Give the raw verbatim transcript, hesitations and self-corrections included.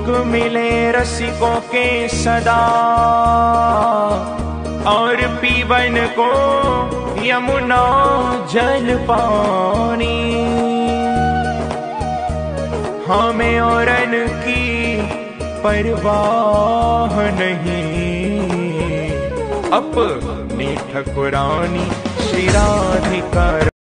सुख मिले रसिकों के सदा, और पीवन को यमुना जल पानी। हमें औरन की परवाह नहीं, अपने ठकुरानी श्री राधिका।